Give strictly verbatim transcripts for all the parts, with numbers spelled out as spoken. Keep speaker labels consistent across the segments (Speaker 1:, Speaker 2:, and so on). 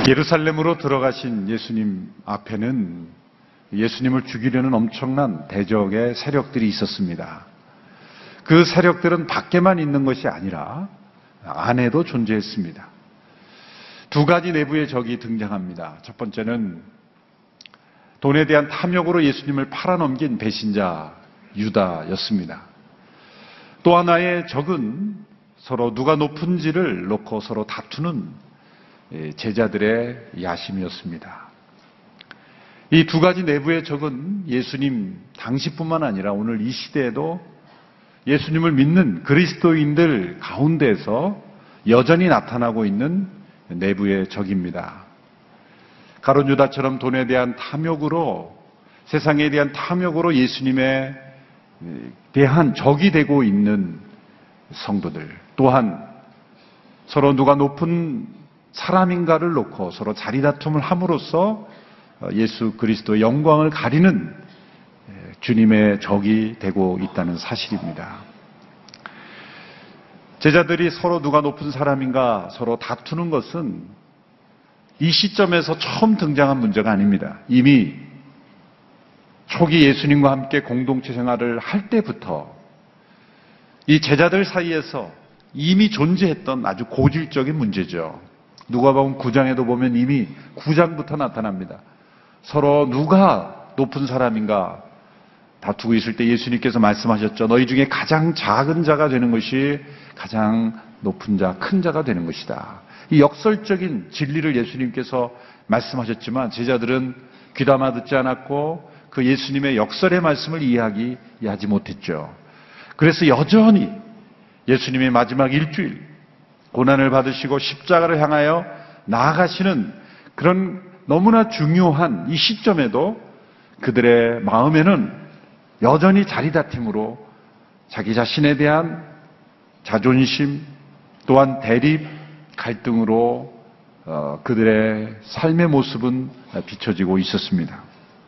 Speaker 1: 예루살렘으로 들어가신 예수님 앞에는 예수님을 죽이려는 엄청난 대적의 세력들이 있었습니다. 그 세력들은 밖에만 있는 것이 아니라 안에도 존재했습니다. 두 가지 내부의 적이 등장합니다. 첫 번째는 돈에 대한 탐욕으로 예수님을 팔아넘긴 배신자 유다였습니다. 또 하나의 적은 서로 누가 높은지를 놓고 서로 다투는 제자들의 야심이었습니다. 이 두 가지 내부의 적은 예수님 당시뿐만 아니라 오늘 이 시대에도 예수님을 믿는 그리스도인들 가운데서 여전히 나타나고 있는 내부의 적입니다. 가룟 유다처럼 돈에 대한 탐욕으로, 세상에 대한 탐욕으로 예수님에 대한 적이 되고 있는 성도들, 또한 서로 누가 높은 사람인가를 놓고 서로 자리다툼을 함으로써 예수 그리스도의 영광을 가리는 주님의 적이 되고 있다는 사실입니다. 제자들이 서로 누가 높은 사람인가 서로 다투는 것은 이 시점에서 처음 등장한 문제가 아닙니다. 이미 초기 예수님과 함께 공동체 생활을 할 때부터 이 제자들 사이에서 이미 존재했던 아주 고질적인 문제죠. 누가복음 구 장에도 보면 이미 구 장부터 나타납니다. 서로 누가 높은 사람인가 다투고 있을 때 예수님께서 말씀하셨죠. 너희 중에 가장 작은 자가 되는 것이 가장 높은 자, 큰 자가 되는 것이다. 이 역설적인 진리를 예수님께서 말씀하셨지만 제자들은 귀담아 듣지 않았고 그 예수님의 역설의 말씀을 이해하기 이해하지 못했죠. 그래서 여전히 예수님의 마지막 일주일 고난을 받으시고 십자가를 향하여 나아가시는 그런 너무나 중요한 이 시점에도 그들의 마음에는 여전히 자리다툼으로 자기 자신에 대한 자존심 또한 대립, 갈등으로 그들의 삶의 모습은 비춰지고 있었습니다.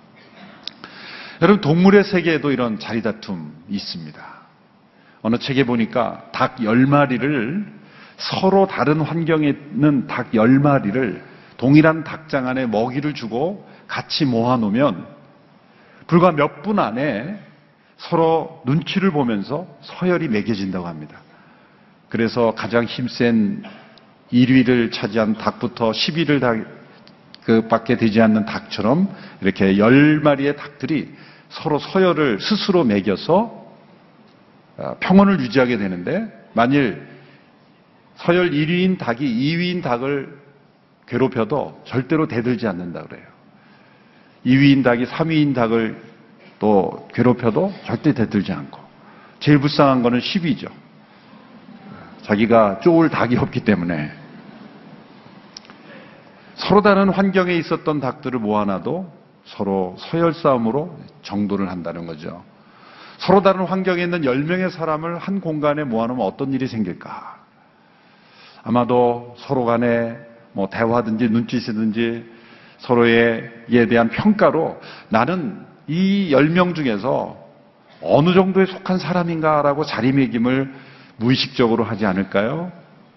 Speaker 1: 여러분, 동물의 세계에도 이런 자리다툼이 있습니다. 어느 책에 보니까 닭 열 마리를 서로 다른 환경에 있는 닭 열 마리를 동일한 닭장 안에 먹이를 주고 같이 모아놓으면 불과 몇 분 안에 서로 눈치를 보면서 서열이 매겨진다고 합니다. 그래서 가장 힘센 일 위를 차지한 닭부터 십 위를 다, 그 밖에 되지 않는 닭처럼 이렇게 열 마리의 닭들이 서로 서열을 스스로 매겨서 평온을 유지하게 되는데 만일 서열 일 위인 닭이 이 위인 닭을 괴롭혀도 절대로 대들지 않는다 그래요. 이 위인 닭이 삼 위인 닭을 또 괴롭혀도 절대 대들지 않고 제일 불쌍한 거는 십 위죠. 자기가 쪼을 닭이 없기 때문에 서로 다른 환경에 있었던 닭들을 모아놔도 서로 서열 싸움으로 정돌을 한다는 거죠. 서로 다른 환경에 있는 열 명의 사람을 한 공간에 모아놓으면 어떤 일이 생길까? 아마도 서로 간에 뭐 대화든지 눈짓이든지 서로에 대한 평가로 나는 이 열 명 중에서 어느 정도에 속한 사람인가라고 자리매김을 무의식적으로 하지 않을까요?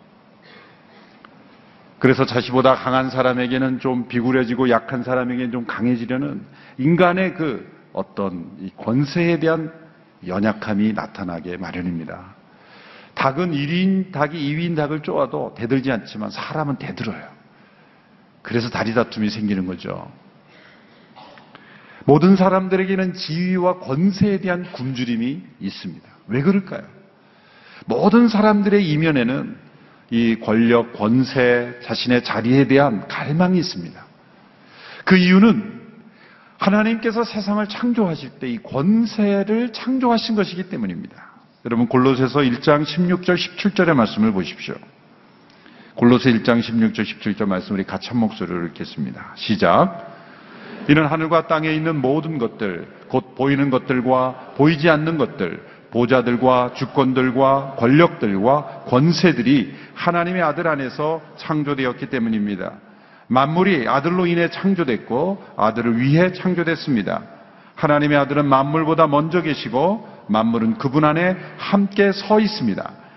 Speaker 1: 그래서 자신보다 강한 사람에게는 좀 비굴해지고 약한 사람에게는 좀 강해지려는 인간의 그 어떤 이 권세에 대한 연약함이 나타나게 마련입니다. 닭은 일 위인 닭이 이 위인 닭을 쪼아도 대들지 않지만 사람은 대들어요. 그래서 다리다툼이 생기는 거죠. 모든 사람들에게는 지위와 권세에 대한 굶주림이 있습니다. 왜 그럴까요? 모든 사람들의 이면에는 이 권력, 권세, 자신의 자리에 대한 갈망이 있습니다. 그 이유는 하나님께서 세상을 창조하실 때 이 권세를 창조하신 것이기 때문입니다. 여러분 골로새서 일 장 십육 절 십칠 절의 말씀을 보십시오. 골로새 일 장 십육 절 십칠 절 말씀 우리 같이 한 목소리로 읽겠습니다. 시작. 이는 하늘과 땅에 있는 모든 것들 곧 보이는 것들과 보이지 않는 것들 보좌들과 주권들과 권력들과 권세들이 하나님의 아들 안에서 창조되었기 때문입니다. 만물이 아들로 인해 창조됐고 아들을 위해 창조됐습니다. 하나님의 아들은 만물보다 먼저 계시고 만물은 그분 안에 함께 서 있습니다.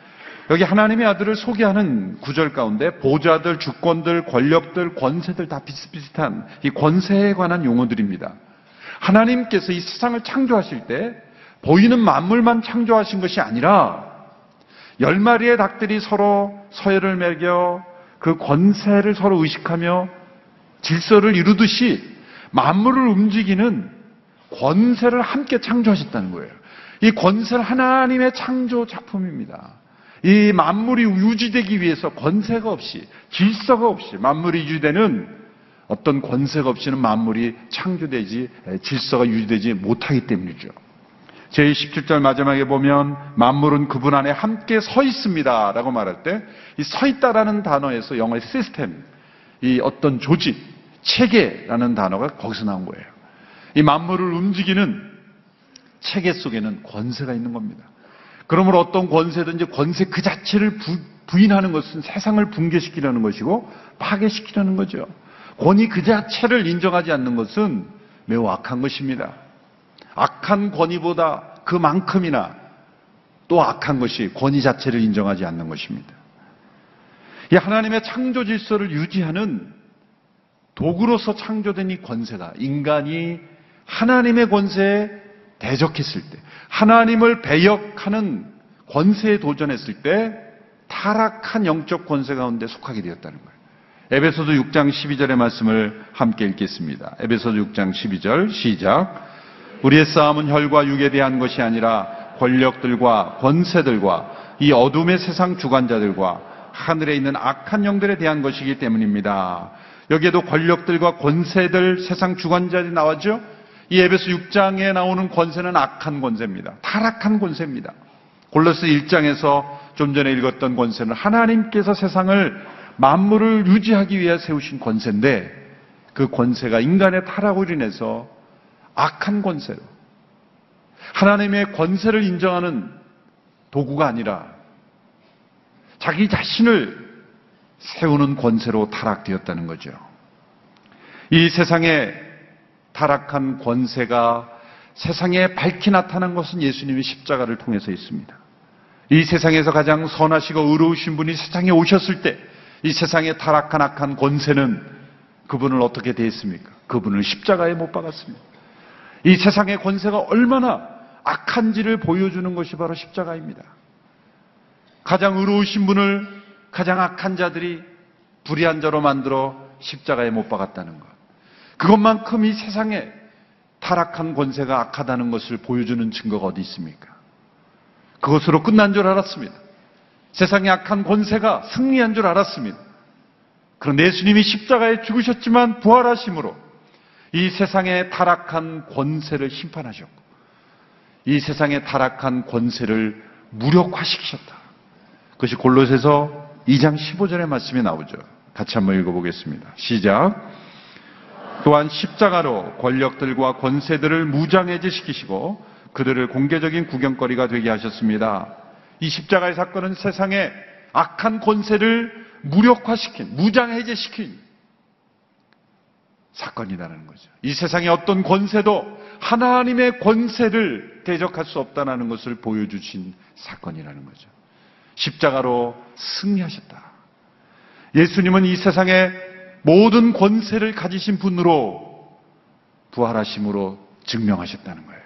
Speaker 1: 여기 하나님의 아들을 소개하는 구절 가운데 보좌들, 주권들, 권력들, 권세들 다 비슷비슷한 이 권세에 관한 용어들입니다. 하나님께서 이 세상을 창조하실 때 보이는 만물만 창조하신 것이 아니라 열 마리의 닭들이 서로 서열을 매겨 그 권세를 서로 의식하며 질서를 이루듯이 만물을 움직이는 권세를 함께 창조하셨다는 거예요. 이 권세는 하나님의 창조 작품입니다. 이 만물이 유지되기 위해서 권세가 없이, 질서가 없이 만물이 유지되는 어떤 권세가 없이는 만물이 창조되지, 질서가 유지되지 못하기 때문이죠. 제일 십칠 절 마지막에 보면 만물은 그분 안에 함께 서 있습니다 라고 말할 때 이 서 있다라는 단어에서 영어의 시스템, 이 어떤 조직, 체계라는 단어가 거기서 나온 거예요. 이 만물을 움직이는 체계 속에는 권세가 있는 겁니다. 그러므로 어떤 권세든지 권세 그 자체를 부, 부인하는 것은 세상을 붕괴시키려는 것이고 파괴시키려는 거죠. 권위 그 자체를 인정하지 않는 것은 매우 악한 것입니다. 악한 권위보다 그만큼이나 또 악한 것이 권위 자체를 인정하지 않는 것입니다. 이 하나님의 창조 질서를 유지하는 도구로서 창조된 이 권세가 인간이 하나님의 권세에 대적했을 때, 하나님을 배역하는 권세에 도전했을 때 타락한 영적 권세 가운데 속하게 되었다는 거예요. 에베소서 육 장 십이 절의 말씀을 함께 읽겠습니다. 에베소서 육 장 십이 절 시작. 우리의 싸움은 혈과 육에 대한 것이 아니라 권력들과 권세들과 이 어둠의 세상 주관자들과 하늘에 있는 악한 영들에 대한 것이기 때문입니다. 여기에도 권력들과 권세들, 세상 주관자들이 나왔죠? 이 에베소 육 장에 나오는 권세는 악한 권세입니다. 타락한 권세입니다. 골로새 일 장에서 좀 전에 읽었던 권세는 하나님께서 세상을 만물을 유지하기 위해 세우신 권세인데 그 권세가 인간의 타락으로 인해서 악한 권세로 하나님의 권세를 인정하는 도구가 아니라 자기 자신을 세우는 권세로 타락되었다는 거죠. 이 세상에 타락한 권세가 세상에 밝히 나타난 것은 예수님의 십자가를 통해서 있습니다. 이 세상에서 가장 선하시고 의로우신 분이 세상에 오셨을 때 이 세상에 타락한 악한 권세는 그분을 어떻게 대했습니까? 그분을 십자가에 못 박았습니다. 이 세상의 권세가 얼마나 악한지를 보여주는 것이 바로 십자가입니다. 가장 의로우신 분을 가장 악한 자들이 불의한 자로 만들어 십자가에 못 박았다는 것. 그것만큼 이 세상에 타락한 권세가 악하다는 것을 보여주는 증거가 어디 있습니까? 그것으로 끝난 줄 알았습니다. 세상의 악한 권세가 승리한 줄 알았습니다. 그런데 예수님이 십자가에 죽으셨지만 부활하심으로 이 세상의 타락한 권세를 심판하셨고 이 세상의 타락한 권세를 무력화시키셨다. 그것이 골로새서 이 장 십오 절의 말씀이 나오죠. 같이 한번 읽어보겠습니다. 시작. 또한 십자가로 권력들과 권세들을 무장해제시키시고 그들을 공개적인 구경거리가 되게 하셨습니다. 이 십자가의 사건은 세상의 악한 권세를 무력화시킨, 무장해제시킨 사건이라는 거죠. 이 세상의 어떤 권세도 하나님의 권세를 대적할 수 없다는 것을 보여주신 사건이라는 거죠. 십자가로 승리하셨다. 예수님은 이 세상의 모든 권세를 가지신 분으로 부활하심으로 증명하셨다는 거예요.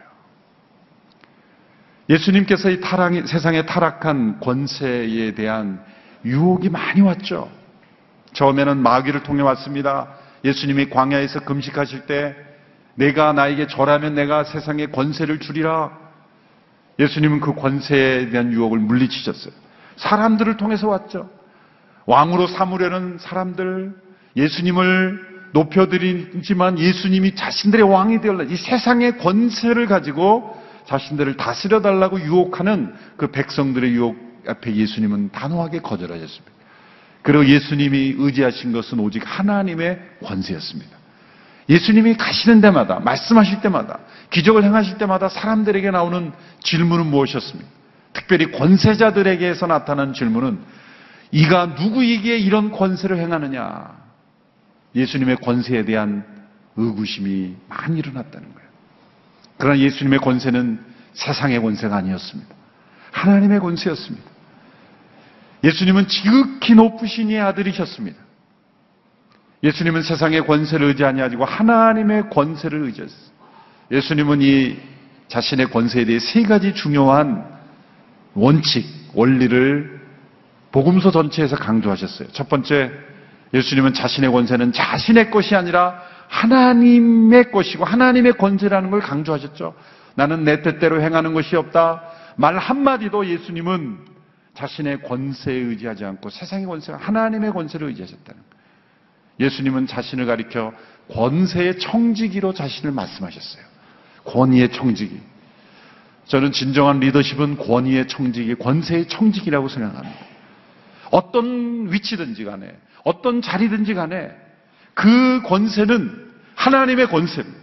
Speaker 1: 예수님께서 이 타락, 세상의 타락한 권세에 대한 유혹이 많이 왔죠. 처음에는 마귀를 통해 왔습니다. 예수님이 광야에서 금식하실 때 내가 나에게 절하면 내가 세상의 권세를 주리라. 예수님은 그 권세에 대한 유혹을 물리치셨어요. 사람들을 통해서 왔죠. 왕으로 삼으려는 사람들, 예수님을 높여드리지만 예수님이 자신들의 왕이 되어라. 이 세상의 권세를 가지고 자신들을 다스려달라고 유혹하는 그 백성들의 유혹 앞에 예수님은 단호하게 거절하셨습니다. 그리고 예수님이 의지하신 것은 오직 하나님의 권세였습니다. 예수님이 가시는 데마다, 말씀하실 때마다, 기적을 행하실 때마다 사람들에게 나오는 질문은 무엇이었습니까? 특별히 권세자들에게서 나타나는 질문은 이가 누구에게 이런 권세를 행하느냐? 예수님의 권세에 대한 의구심이 많이 일어났다는 거예요. 그러나 예수님의 권세는 세상의 권세가 아니었습니다. 하나님의 권세였습니다. 예수님은 지극히 높으신 이의 아들이셨습니다. 예수님은 세상의 권세를 의지하지 아니고 하나님의 권세를 의지했어요. 예수님은 이 자신의 권세에 대해 세 가지 중요한 원칙, 원리를 복음서 전체에서 강조하셨어요. 첫 번째, 예수님은 자신의 권세는 자신의 것이 아니라 하나님의 것이고 하나님의 권세라는 걸 강조하셨죠. 나는 내 뜻대로 행하는 것이 없다. 말 한마디도 예수님은 자신의 권세에 의지하지 않고 세상의 권세가 하나님의 권세를 의지하셨다는 거예요. 예수님은 자신을 가리켜 권세의 청지기로 자신을 말씀하셨어요. 권위의 청지기. 저는 진정한 리더십은 권위의 청지기, 권세의 청지기라고 생각합니다. 어떤 위치든지 간에, 어떤 자리든지 간에 그 권세는 하나님의 권세입니다.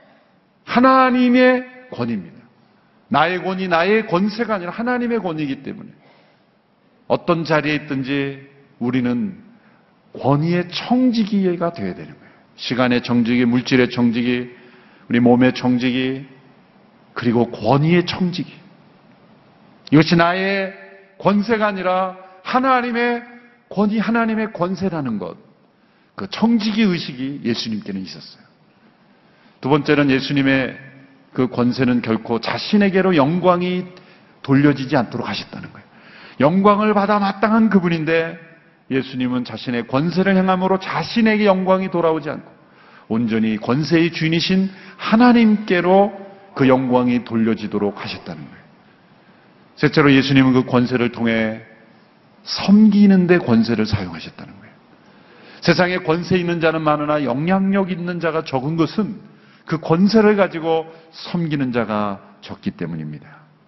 Speaker 1: 하나님의 권위입니다. 나의 권위, 나의 권세가 아니라 하나님의 권위이기 때문에 어떤 자리에 있든지 우리는 권위의 청지기가 되어야 되는 거예요. 시간의 청지기, 물질의 청지기, 우리 몸의 청지기, 그리고 권위의 청지기. 이것이 나의 권세가 아니라 하나님의 권위, 하나님의 권세라는 것. 그 청지기 의식이 예수님께는 있었어요. 두 번째는 예수님의 그 권세는 결코 자신에게로 영광이 돌려지지 않도록 하셨다는 거예요. 영광을 받아 마땅한 그분인데 예수님은 자신의 권세를 행함으로 자신에게 영광이 돌아오지 않고 온전히 권세의 주인이신 하나님께로 그 영광이 돌려지도록 하셨다는 거예요. 셋째로 예수님은 그 권세를 통해 섬기는 데 권세를 사용하셨다는 거예요. 세상에 권세 있는 자는 많으나 영향력 있는 자가 적은 것은 그 권세를 가지고 섬기는 자가 적기 때문입니다.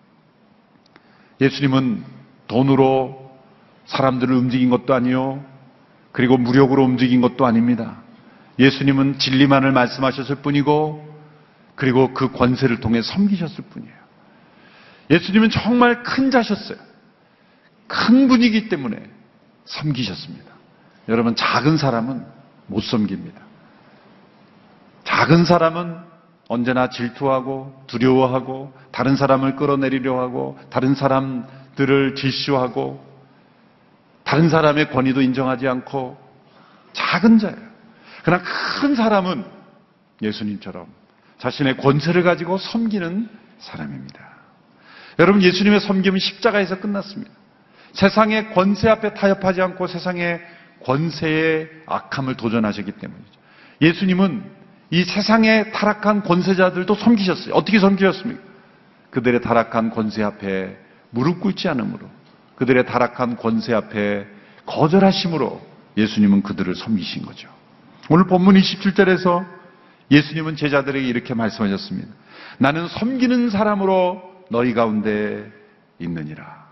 Speaker 1: 예수님은 돈으로 사람들을 움직인 것도 아니요, 그리고 무력으로 움직인 것도 아닙니다. 예수님은 진리만을 말씀하셨을 뿐이고, 그리고 그 권세를 통해 섬기셨을 뿐이에요. 예수님은 정말 큰 자셨어요. 큰 분이기 때문에 섬기셨습니다. 여러분, 작은 사람은 못 섬깁니다. 작은 사람은 언제나 질투하고 두려워하고 다른 사람을 끌어내리려 하고 다른 사람들을 질시하고 다른 사람의 권위도 인정하지 않고 작은 자예요. 그러나 큰 사람은 예수님처럼 자신의 권세를 가지고 섬기는 사람입니다. 여러분, 예수님의 섬김은 십자가에서 끝났습니다. 세상의 권세 앞에 타협하지 않고 세상의 권세의 악함을 도전하셨기 때문이죠. 예수님은 이 세상의 타락한 권세자들도 섬기셨어요. 어떻게 섬기셨습니까? 그들의 타락한 권세 앞에 무릎 꿇지 않음으로, 그들의 타락한 권세 앞에 거절하심으로 예수님은 그들을 섬기신 거죠. 오늘 본문 이십칠 절에서 예수님은 제자들에게 이렇게 말씀하셨습니다. 나는 섬기는 사람으로 너희 가운데 있느니라.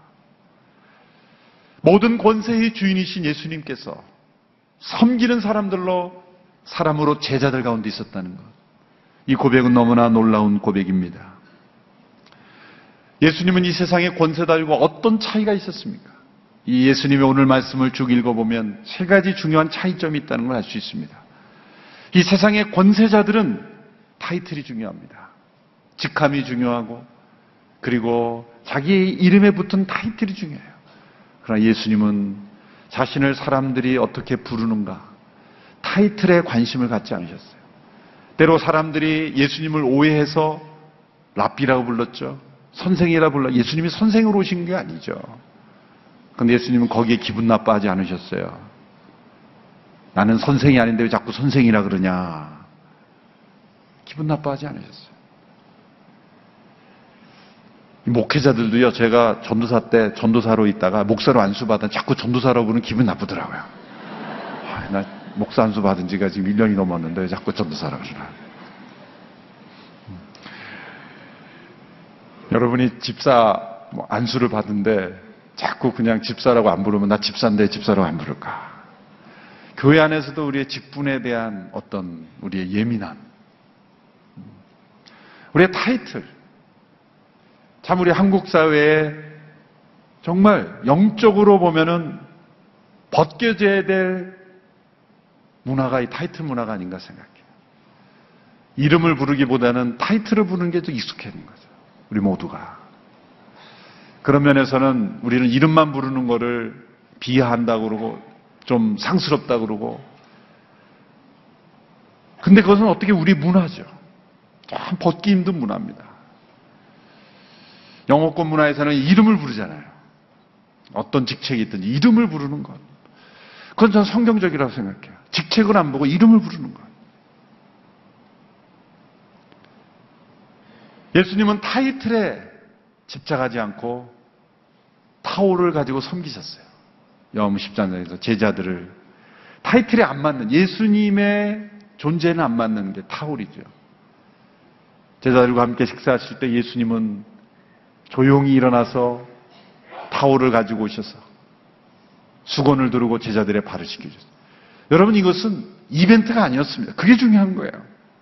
Speaker 1: 모든 권세의 주인이신 예수님께서 섬기는 사람들로, 사람으로 제자들 가운데 있었다는 것. 이 고백은 너무나 놀라운 고백입니다. 예수님은 이 세상의 권세들과 어떤 차이가 있었습니까? 이 예수님의 오늘 말씀을 쭉 읽어보면 세 가지 중요한 차이점이 있다는 걸 알 수 있습니다. 이 세상의 권세자들은 타이틀이 중요합니다. 직함이 중요하고, 그리고 자기의 이름에 붙은 타이틀이 중요해요. 그러나 예수님은 자신을 사람들이 어떻게 부르는가, 타이틀에 관심을 갖지 않으셨어요. 때로 사람들이 예수님을 오해해서 랍비라고 불렀죠. 선생이라 불러. 예수님이 선생으로 오신 게 아니죠. 그런데 예수님은 거기에 기분 나빠하지 않으셨어요. 나는 선생이 아닌데 왜 자꾸 선생이라 그러냐. 기분 나빠하지 않으셨어요. 목회자들도요, 제가 전도사 때 전도사로 있다가 목사로 안수받은 자꾸 전도사라고 부르면 기분 나쁘더라고요. 아, 나 목사 안수 받은 지가 지금 일 년이 넘었는데 왜 자꾸 전도사라고 그러나. 음. 여러분이 집사 뭐 안수를 받은데 자꾸 그냥 집사라고 안 부르면 나 집사인데 집사라고 안 부를까. 교회 안에서도 우리의 직분에 대한 어떤 우리의 예민함, 우리의 타이틀, 참 우리 한국 사회에 정말 영적으로 보면은 벗겨져야 될 문화가 이 타이틀 문화가 아닌가 생각해요. 이름을 부르기보다는 타이틀을 부르는 게 더 익숙해진 거죠. 우리 모두가. 그런 면에서는 우리는 이름만 부르는 거를 비하한다고 그러고 좀 상스럽다고 그러고. 근데 그것은 어떻게 우리 문화죠. 참 벗기 힘든 문화입니다. 영어권 문화에서는 이름을 부르잖아요. 어떤 직책이 있든지 이름을 부르는 것. 그건 저는 성경적이라고 생각해요. 직책을 안 보고 이름을 부르는 것. 예수님은 타이틀에 집착하지 않고 타오를 가지고 섬기셨어요. 요한복음 십 장에서 제자들을 타이틀에 안 맞는, 예수님의 존재는 안 맞는 게 타올이죠. 제자들과 함께 식사하실 때 예수님은 조용히 일어나서 타올을 가지고 오셔서 수건을 두르고 제자들의 발을 씻겨줬어요. 여러분, 이것은 이벤트가 아니었습니다. 그게 중요한 거예요.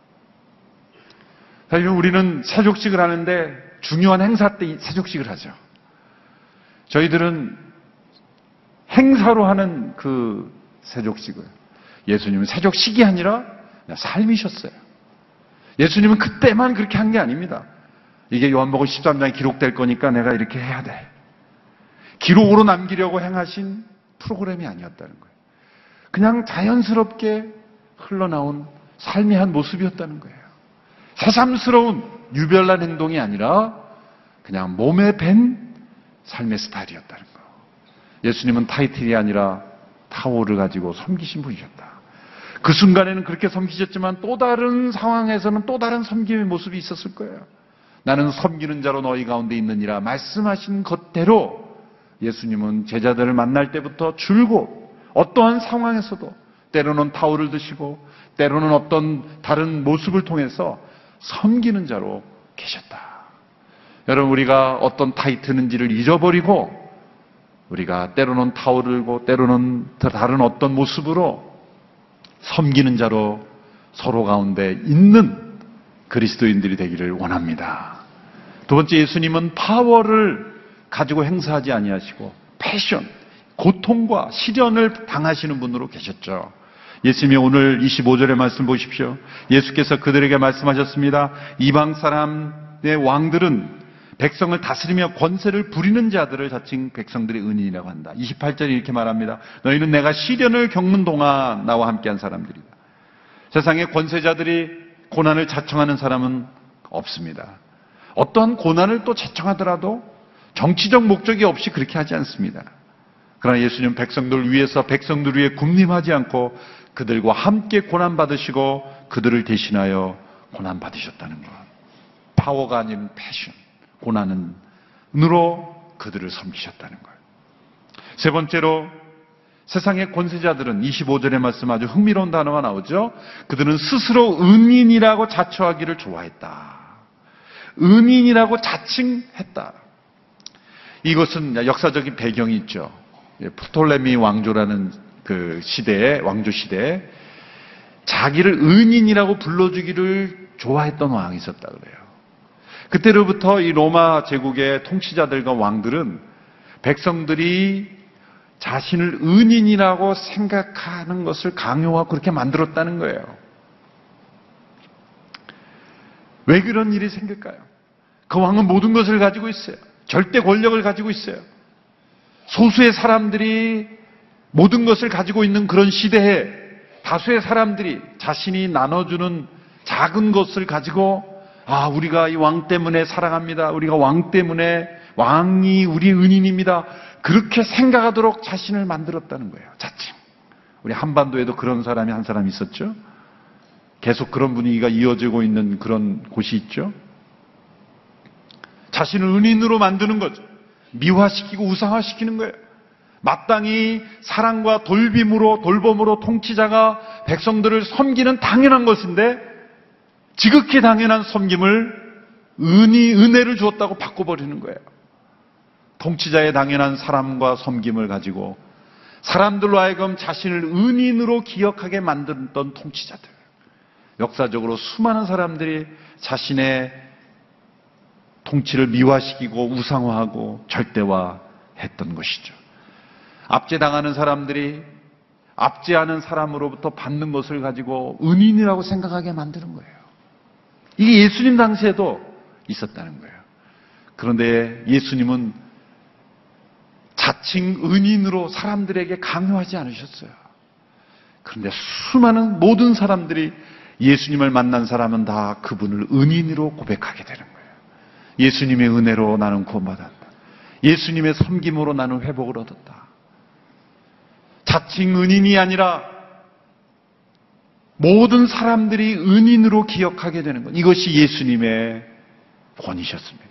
Speaker 1: 사실 우리는 세족식을 하는데 중요한 행사 때 세족식을 하죠. 저희들은 행사로 하는 그 세족식을, 예수님은 세족식이 아니라 삶이셨어요. 예수님은 그때만 그렇게 한 게 아닙니다. 이게 요한복음 십삼 장에 기록될 거니까 내가 이렇게 해야 돼. 기록으로 남기려고 행하신 프로그램이 아니었다는 거예요. 그냥 자연스럽게 흘러나온 삶의 한 모습이었다는 거예요. 새삼스러운 유별난 행동이 아니라 그냥 몸에 밴 삶의 스타일이었다는 거예요. 예수님은 타이틀이 아니라 타오를 가지고 섬기신 분이셨다. 그 순간에는 그렇게 섬기셨지만 또 다른 상황에서는 또 다른 섬김의 모습이 있었을 거예요. 나는 섬기는 자로 너희 가운데 있느니라 말씀하신 것대로 예수님은 제자들을 만날 때부터 줄곧 어떠한 상황에서도 때로는 타오를 드시고 때로는 어떤 다른 모습을 통해서 섬기는 자로 계셨다. 여러분, 우리가 어떤 타이틀인지를 잊어버리고 우리가 때로는 타오를 들고 때로는 다른 어떤 모습으로 섬기는 자로 서로 가운데 있는 그리스도인들이 되기를 원합니다. 두 번째, 예수님은 파워를 가지고 행사하지 아니하시고 패션, 고통과 시련을 당하시는 분으로 계셨죠. 예수님이 오늘 이십오 절의 말씀 보십시오. 예수께서 그들에게 말씀하셨습니다. 이방 사람의 왕들은 백성을 다스리며 권세를 부리는 자들을 자칭 백성들의 은인이라고 한다. 이십팔 절에 이렇게 말합니다. 너희는 내가 시련을 겪는 동안 나와 함께한 사람들이다. 세상에 권세자들이 고난을 자청하는 사람은 없습니다. 어떠한 고난을 또 자청하더라도 정치적 목적이 없이 그렇게 하지 않습니다. 그러나 예수님은 백성들 위해서 백성들 위해 군림하지 않고 그들과 함께 고난받으시고 그들을 대신하여 고난받으셨다는 것. 파워가 아닌 패션, 고난은으로 그들을 섬기셨다는 거예요. 세 번째로, 세상의 권세자들은 이십오 절의 말씀 아주 흥미로운 단어가 나오죠. 그들은 스스로 은인이라고 자처하기를 좋아했다. 은인이라고 자칭했다. 이것은 역사적인 배경이 있죠. 프톨레미 왕조라는 그 시대에, 왕조 시대에 자기를 은인이라고 불러주기를 좋아했던 왕이 있었다 그래요. 그때로부터 이 로마 제국의 통치자들과 왕들은 백성들이 자신을 은인이라고 생각하는 것을 강요하고 그렇게 만들었다는 거예요. 왜 그런 일이 생길까요? 그 왕은 모든 것을 가지고 있어요. 절대 권력을 가지고 있어요. 소수의 사람들이 모든 것을 가지고 있는 그런 시대에 다수의 사람들이 자신이 나눠주는 작은 것을 가지고 아, 우리가 이 왕 때문에 사랑합니다. 우리가 왕 때문에 왕이 우리 은인입니다. 그렇게 생각하도록 자신을 만들었다는 거예요. 자칭. 우리 한반도에도 그런 사람이 한 사람 있었죠. 계속 그런 분위기가 이어지고 있는 그런 곳이 있죠. 자신을 은인으로 만드는 거죠. 미화시키고 우상화시키는 거예요. 마땅히 사랑과 돌빔으로, 돌봄으로 통치자가 백성들을 섬기는 당연한 것인데 지극히 당연한 섬김을 은이, 은혜를 주었다고 바꿔버리는 거예요. 통치자의 당연한 사람과 섬김을 가지고 사람들로 하여금 자신을 은인으로 기억하게 만들었던 통치자들. 역사적으로 수많은 사람들이 자신의 통치를 미화시키고 우상화하고 절대화했던 것이죠. 압제당하는 사람들이 압제하는 사람으로부터 받는 것을 가지고 은인이라고 생각하게 만드는 거예요. 이게 예수님 당시에도 있었다는 거예요. 그런데 예수님은 자칭 은인으로 사람들에게 강요하지 않으셨어요. 그런데 수많은 모든 사람들이 예수님을 만난 사람은 다 그분을 은인으로 고백하게 되는 거예요. 예수님의 은혜로 나는 구원받았다. 예수님의 섬김으로 나는 회복을 얻었다. 자칭 은인이 아니라 모든 사람들이 은인으로 기억하게 되는 것. 이것이 예수님의 권위셨습니다.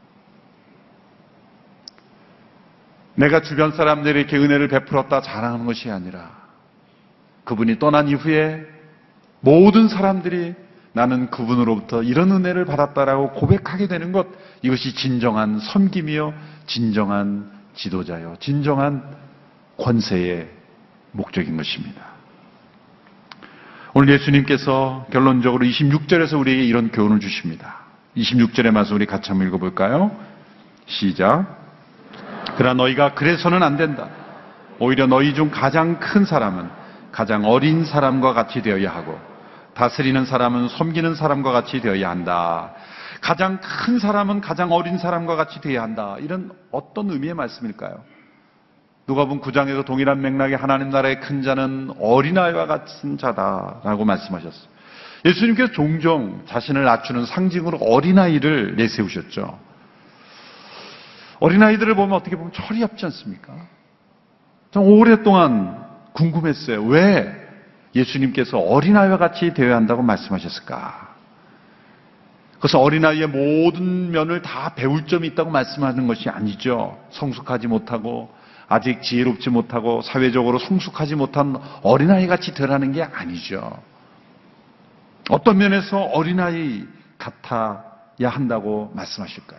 Speaker 1: 내가 주변 사람들에게 은혜를 베풀었다 자랑하는 것이 아니라 그분이 떠난 이후에 모든 사람들이 나는 그분으로부터 이런 은혜를 받았다라고 고백하게 되는 것, 이것이 진정한 섬김이요, 진정한 지도자요, 진정한 권세의 목적인 것입니다. 오늘 예수님께서 결론적으로 이십육 절에서 우리에게 이런 교훈을 주십니다. 이십육 절의 말씀 우리 같이 한번 읽어볼까요? 시작. 그러나 너희가 그래서는 안 된다. 오히려 너희 중 가장 큰 사람은 가장 어린 사람과 같이 되어야 하고 다스리는 사람은 섬기는 사람과 같이 되어야 한다. 가장 큰 사람은 가장 어린 사람과 같이 되어야 한다. 이런 어떤 의미의 말씀일까요? 누가복음 구 장에서 동일한 맥락의 하나님 나라의 큰 자는 어린아이와 같은 자다라고 말씀하셨어요. 예수님께서 종종 자신을 낮추는 상징으로 어린아이를 내세우셨죠. 어린아이들을 보면 어떻게 보면 철이 없지 않습니까? 좀 오랫동안 궁금했어요. 왜 예수님께서 어린아이와 같이 되어야 한다고 말씀하셨을까? 그래서 어린아이의 모든 면을 다 배울 점이 있다고 말씀하는 것이 아니죠. 성숙하지 못하고 아직 지혜롭지 못하고 사회적으로 성숙하지 못한 어린아이 같이 되라는 게 아니죠. 어떤 면에서 어린아이 같아야 한다고 말씀하실까요?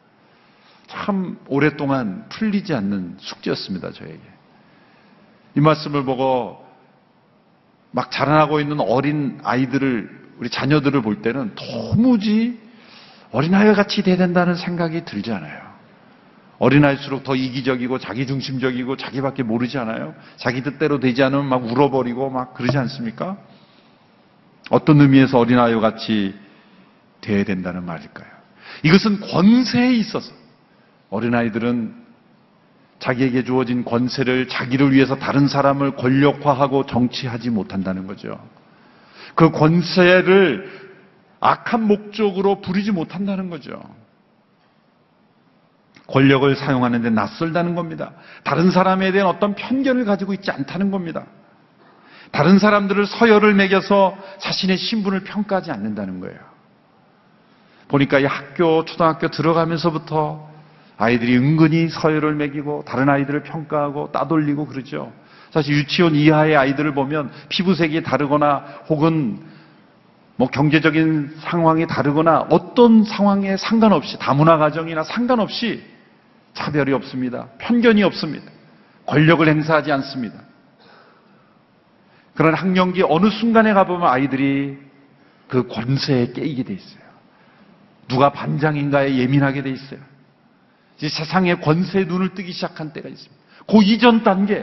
Speaker 1: 참 오랫동안 풀리지 않는 숙제였습니다, 저에게. 이 말씀을 보고 막 자라나고 있는 어린 아이들을, 우리 자녀들을 볼 때는 도무지 어린아이와 같이 돼야 된다는 생각이 들지 않아요. 어린아이일수록 더 이기적이고 자기중심적이고 자기밖에 모르지 않아요? 자기 뜻대로 되지 않으면 막 울어버리고 막 그러지 않습니까? 어떤 의미에서 어린아이와 같이 돼야 된다는 말일까요? 이것은 권세에 있어서 어린아이들은 자기에게 주어진 권세를 자기를 위해서 다른 사람을 권력화하고 정치하지 못한다는 거죠. 그 권세를 악한 목적으로 부리지 못한다는 거죠. 권력을 사용하는 데 낯설다는 겁니다. 다른 사람에 대한 어떤 편견을 가지고 있지 않다는 겁니다. 다른 사람들을 서열을 매겨서 자신의 신분을 평가하지 않는다는 거예요. 보니까 이 학교, 초등학교 들어가면서부터 아이들이 은근히 서열을 매기고 다른 아이들을 평가하고 따돌리고 그러죠. 사실 유치원 이하의 아이들을 보면 피부색이 다르거나 혹은 뭐 경제적인 상황이 다르거나 어떤 상황에 상관없이 다문화 가정이나 상관없이 차별이 없습니다. 편견이 없습니다. 권력을 행사하지 않습니다. 그런 학령기 어느 순간에 가보면 아이들이 그 권세에 깨이게 돼 있어요. 누가 반장인가에 예민하게 돼 있어요. 이제 세상의 권세에 눈을 뜨기 시작한 때가 있습니다. 그 이전 단계,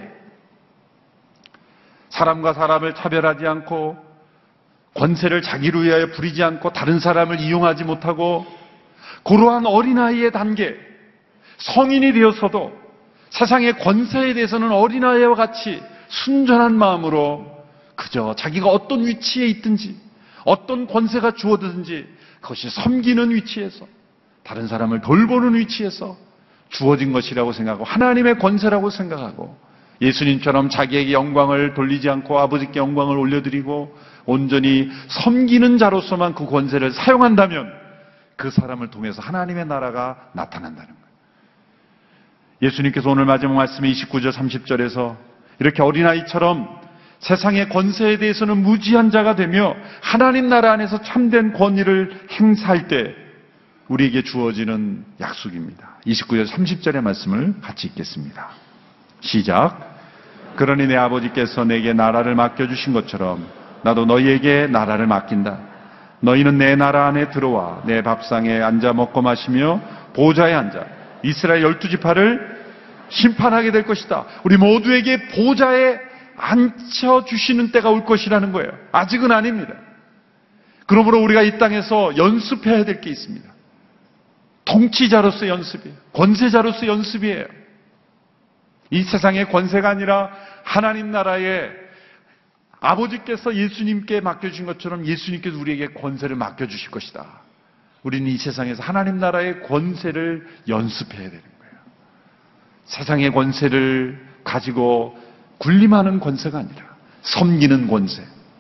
Speaker 1: 사람과 사람을 차별하지 않고 권세를 자기를 위하여 부리지 않고 다른 사람을 이용하지 못하고 그러한 어린아이의 단계, 성인이 되어서도 세상의 권세에 대해서는 어린아이와 같이 순전한 마음으로 그저 자기가 어떤 위치에 있든지 어떤 권세가 주어지든지 그것이 섬기는 위치에서 다른 사람을 돌보는 위치에서 주어진 것이라고 생각하고 하나님의 권세라고 생각하고 예수님처럼 자기에게 영광을 돌리지 않고 아버지께 영광을 올려드리고 온전히 섬기는 자로서만 그 권세를 사용한다면 그 사람을 통해서 하나님의 나라가 나타난다는 거예요. 예수님께서 오늘 마지막 말씀에 이십구 절 삼십 절에서 이렇게 어린아이처럼 세상의 권세에 대해서는 무지한 자가 되며 하나님 나라 안에서 참된 권위를 행사할 때 우리에게 주어지는 약속입니다. 이십구 절 삼십 절의 말씀을 같이 읽겠습니다. 시작. 그러니 내 아버지께서 내게 나라를 맡겨주신 것처럼 나도 너희에게 나라를 맡긴다. 너희는 내 나라 안에 들어와 내 밥상에 앉아 먹고 마시며 보좌에 앉아 이스라엘 열두 지파를 심판하게 될 것이다. 우리 모두에게 보좌에 앉혀주시는 때가 올 것이라는 거예요. 아직은 아닙니다. 그러므로 우리가 이 땅에서 연습해야 될 게 있습니다. 통치자로서 연습이에요. 권세자로서 연습이에요. 이 세상의 권세가 아니라 하나님 나라의 아버지께서 예수님께 맡겨주신 것처럼 예수님께서 우리에게 권세를 맡겨주실 것이다. 우리는 이 세상에서 하나님 나라의 권세를 연습해야 되는 거예요. 세상의 권세를 가지고 군림하는 권세가 아니라 섬기는 권세.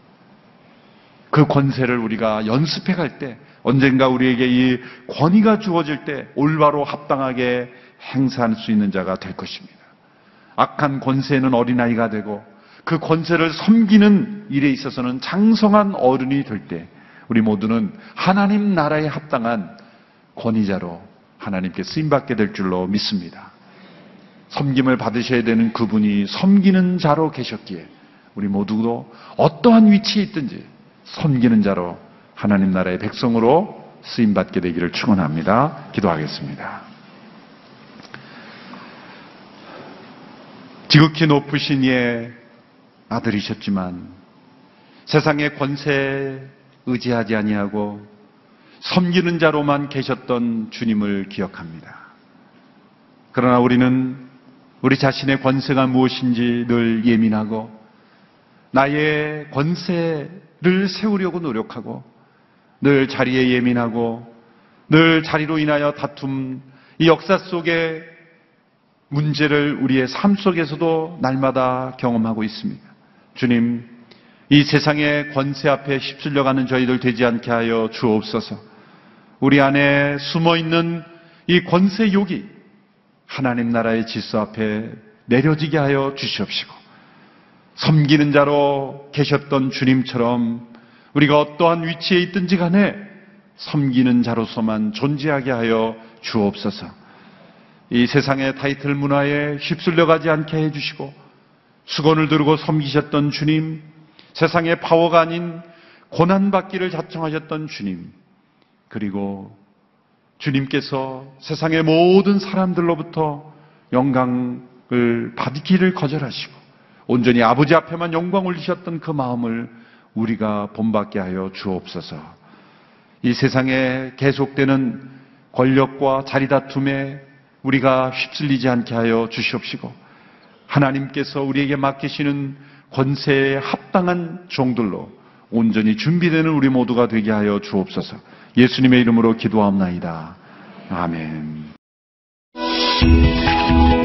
Speaker 1: 그 권세를 우리가 연습해 갈 때 언젠가 우리에게 이 권위가 주어질 때 올바로 합당하게 행사할 수 있는 자가 될 것입니다. 악한 권세는 어린아이가 되고 그 권세를 섬기는 일에 있어서는 장성한 어른이 될 때 우리 모두는 하나님 나라에 합당한 권위자로 하나님께 쓰임받게 될 줄로 믿습니다. 섬김을 받으셔야 되는 그분이 섬기는 자로 계셨기에 우리 모두도 어떠한 위치에 있든지 섬기는 자로 하나님 나라의 백성으로 쓰임받게 되기를 축원합니다. 기도하겠습니다. 지극히 높으신 이의 아들이셨지만 세상의 권세에 의지하지 아니하고 섬기는 자로만 계셨던 주님을 기억합니다. 그러나 우리는 우리 자신의 권세가 무엇인지 늘 예민하고 나의 권세를 세우려고 노력하고 늘 자리에 예민하고 늘 자리로 인하여 다툼, 이 역사 속에 문제를 우리의 삶 속에서도 날마다 경험하고 있습니다. 주님, 이 세상의 권세 앞에 휩쓸려가는 저희들 되지 않게 하여 주옵소서. 우리 안에 숨어있는 이 권세욕이 하나님 나라의 질서 앞에 내려지게 하여 주시옵시고 섬기는 자로 계셨던 주님처럼 우리가 어떠한 위치에 있든지 간에 섬기는 자로서만 존재하게 하여 주옵소서. 이 세상의 타이틀 문화에 휩쓸려가지 않게 해주시고 수건을 들고 섬기셨던 주님, 세상의 파워가 아닌 고난받기를 자청하셨던 주님, 그리고 주님께서 세상의 모든 사람들로부터 영광을 받기를 거절하시고 온전히 아버지 앞에만 영광 올리셨던 그 마음을 우리가 본받게 하여 주옵소서. 이 세상에 계속되는 권력과 자리다툼에 우리가 휩쓸리지 않게 하여 주시옵시고 하나님께서 우리에게 맡기시는 권세에 합당한 종들로 온전히 준비되는 우리 모두가 되게 하여 주옵소서. 예수님의 이름으로 기도하옵나이다. 아멘.